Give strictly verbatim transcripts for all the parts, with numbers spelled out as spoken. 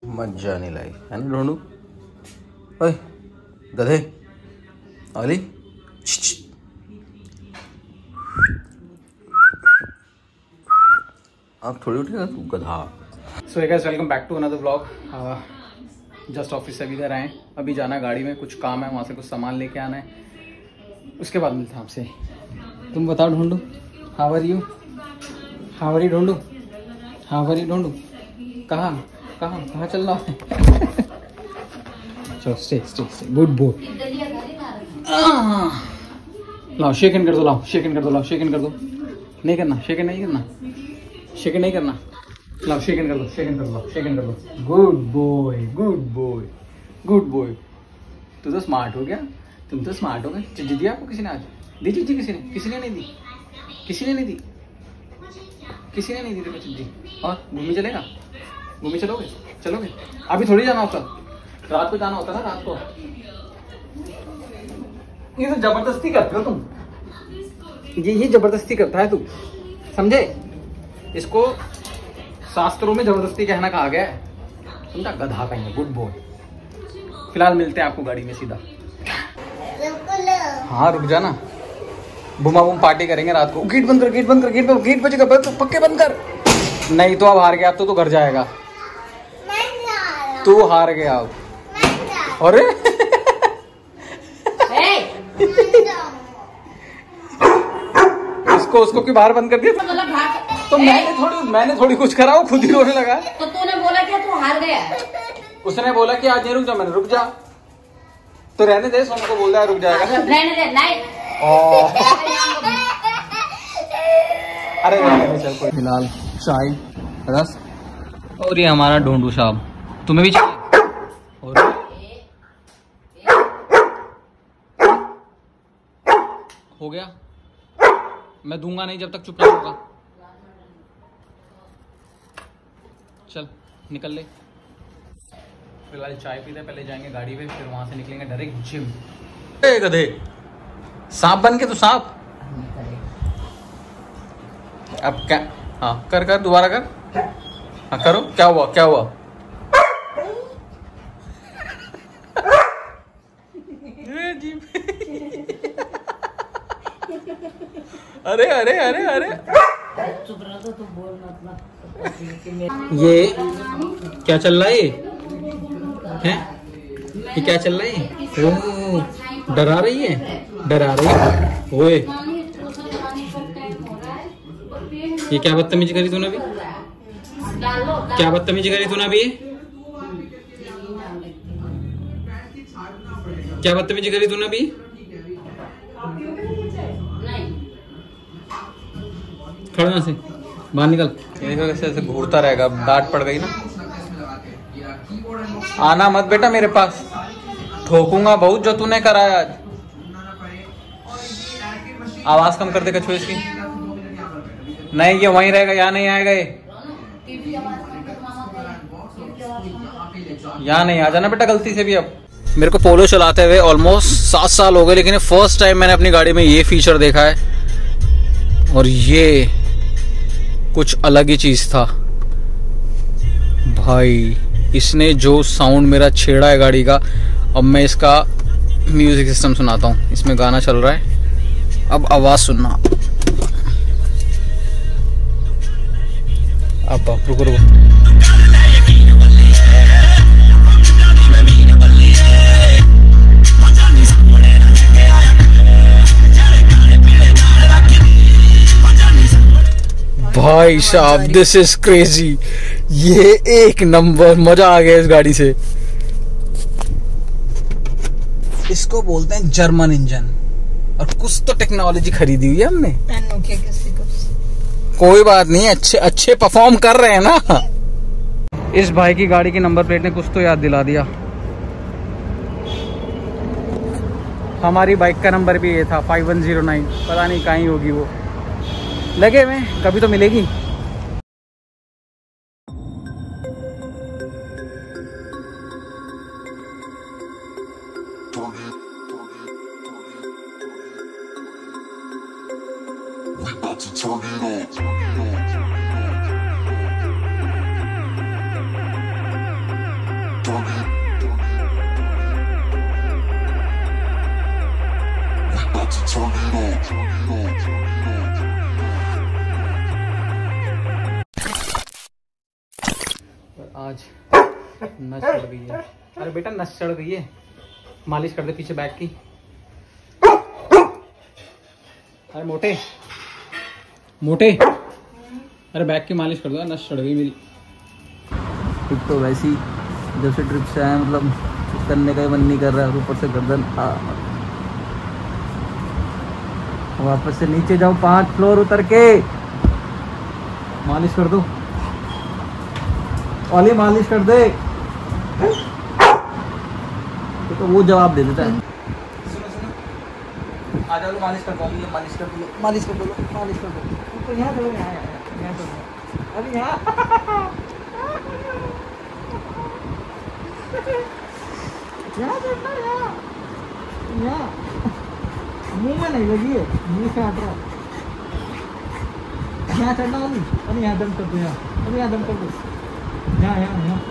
मजा नहीं लाई है ना ढूंढू। ओए गधे अली अब थोड़ी उठेगा तू गधा। So guys welcome back to another vlog. Just office से अभी इधर आए, अभी जाना है गाड़ी में, कुछ काम है वहाँ से, कुछ सामान लेके आना है, उसके बाद मिलता है आपसे। तुम बताओ ढूंढू, how are you, how are you ढूंढू, हाउ आर यू ढूंढू, कहाँ कहाँ कहाँ चल रहा है? चलो stay stay stay good boy. लाओ शेक इन कर दो, लाओ शेक इन कर दो, लाओ शेक इन कर दो। नहीं करना, शेक इन नहीं करना, शेक इन नहीं करना। लाओ शेक इन कर दो, शेक इन कर दो, शेक इन कर दो। Good boy good boy good boy. तू तो स्मार्ट हो गया, तुम तो स्मार्ट हो गए। चिट्ठी दी आपको किसी ने आज? दी चिट्ठी किसी ने? किसी ने नहीं दी, किसी ने नहीं दी, किसी ने नहीं दी तेरे चिट्ठी। और घूमने चलेगा, घूमने चलोगे? चलोगे? अभी थोड़ी जाना होता, रात को जाना होता ना, रात को। ये तो जबरदस्ती करते हो तुम, ये ये जबरदस्ती करता है तू, समझे? इसको शास्त्रों में जबरदस्ती कहना कहा गया है, समझा? गधा कहीं। Good boy. फिलहाल मिलते हैं आपको गाड़ी में सीधा। हाँ रुक जाना, बुमा बुम पार्टी करेंगे रात को। गेट बंद कर, गेट बंद कर, गेट बंद, गेट बजेगा बंद, पक्के बंद कर। नहीं तो अब हार गया, अब तो तू घर जाएगा, तू हार गया अब। अरे इसको उसको क्यों बाहर बंद कर दिया? तो मैंने थोड़ी मैंने थोड़ी कुछ करा, वो खुद ही रोने लगा। तो तूने बोला कि तू हार गया। उसने बोला कि आज नहीं रुक जा, मैंने रुक जा। तो रहने दे, सोम को बोल रहा है रुक जाएगा। रहने दे, नहीं। अरे रहने चल कोई। फिलहाल चाय रस और ये हमारा ढूंढू साहब। तुम्हें भी चाहिए? और हो गया, मैं दूंगा नहीं जब तक चुप नहीं होगा। चल निकल ले। फिलहाल चाय पीते, पहले जाएंगे गाड़ी पे, फिर वहां से निकलेंगे डायरेक्ट जिम। ए गधे, सांप बन के तू सांप। अब क्या? हाँ कर कर, दोबारा कर। हाँ करो, क्या हुआ क्या हुआ? अरे अरे अरे अरे चुप रहो तो बोल मत। ये क्या चल रहा है? ये हैं? ये क्या चल रहा है? ओह डरा रही है, डरा रही है। ओए ये क्या बदतमीजी करी तूने अभी? क्या बदतमीजी करी तूने अभी? क्या बदतमीजी करी तूने अभी? खड़ा से बाहर निकल। ये देखो कैसे ऐसे घूरता रहेगा, डांट पड़ गई ना। आना मत बेटा मेरे पास, ठोकूंगा बहुत जो तूने कराया आज। आवाज कम कर दे कछुए इसकी। नहीं ये वहीं रहेगा, यहाँ नहीं आएगा ये, यहाँ नहीं आ जाना बेटा गलती से भी। अब मेरे को पोलो चलाते हुए ऑलमोस्ट सात साल हो गए, लेकिन फर्स्ट टाइम मैंने अपनी गाड़ी में ये फीचर देखा है, और ये कुछ अलग ही चीज था भाई। इसने जो साउंड मेरा छेड़ा है गाड़ी का, अब मैं इसका म्यूजिक सिस्टम सुनाता हूँ। इसमें गाना चल रहा है, अब आवाज सुनना। अब रुको रुको, भाई साहब दिस इज क्रेजी। ये एक नंबर, मजा आ गया इस गाड़ी से। इसको बोलते हैं जर्मन इंजन, और कुछ तो टेक्नोलॉजी खरीदी हुई है हमने। कोई बात नहीं, अच्छे अच्छे परफॉर्म कर रहे हैं ना। इस भाई की गाड़ी की नंबर प्लेट ने कुछ तो याद दिला दिया। हमारी बाइक का नंबर भी ये था फाइव वन जीरो नाइन, पता नहीं कहीं होगी वो। लगे हुए कभी तो मिलेगी। आज नस चढ़ गई है। अरे बेटा नस चढ़ गई है, मालिश कर दे पीछे बैक की। अरे मोटे मोटे, अरे बैक की मालिश कर दो, नस चढ़ गई मेरी। एक तो वैसी जब से ट्रिप से आए मतलब कुछ करने का ही मन नहीं कर रहा है, ऊपर से गर्दन आ वापस से नीचे जाओ, पांच फ्लोर उतर के मालिश कर दो। ओली मालिश कर दे, तो वो जवाब दे देता है। सुनो सुनो, आ जाओ, मालिश कर दो, अभी मालिश कर दो, मालिश कर दो, मालिश कर दो। तो यहाँ चलो, यहाँ यहाँ चलो, अभी यहाँ यहाँ चलना, यहाँ यहाँ मुंह में नहीं लगी है, मुंह से हट रहा। यहाँ चढ़ना अभी, अभी यहाँ दम कर दो, यहाँ अभी यहाँ दम कर दो, यहाँ यहाँ यहाँ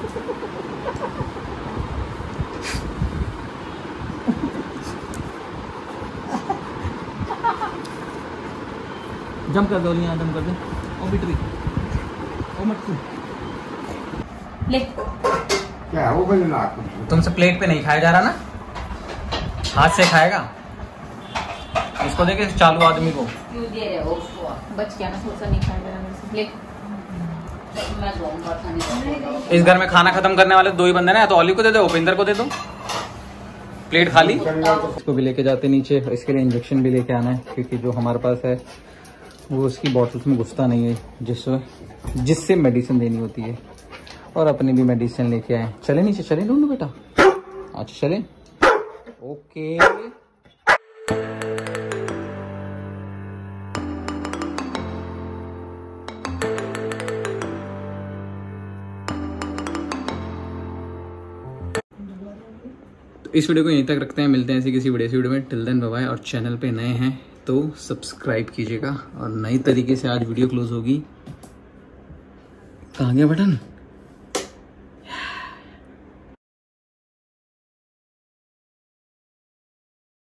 जम कर दो, यहाँ जम कर दे। ओ बिटरी, ओ मटकू, ले क्या वो बने ना तुमसे प्लेट पे नहीं खाया जा रहा ना, हाथ से खाएगा। उसको देखे चालू आदमी को। क्यों दे रहे हो उसको? बच गया ना, थोड़ा सा नहीं खाया मेरे से। ले मैं दूंगा खाने। इस घर में खाना खत्म करने वाले दो ही बंदे ना, तो ओली को दे दो, उपिंदर को दे दो। प्लेट खाली। इसको भी लेके जाते नीचे, इसके लिए इंजेक्शन भी लेके आना है, क्योंकि जो हमारे पास है वो उसकी बॉटल्स में घुसता नहीं है, जिससे जिससे मेडिसिन देनी होती है। और अपनी भी मेडिसिन लेके आए। चले नीचे, चले ढूंढो बेटा। अच्छा चले, ओके। इस वीडियो को यहीं तक रखते हैं, मिलते हैं ऐसी किसी वीडियो वीडियो में। Till then bye bye. और चैनल पे नए हैं तो सब्सक्राइब कीजिएगा। और नई तरीके से आज वीडियो क्लोज होगी। कहाँ गया बटन?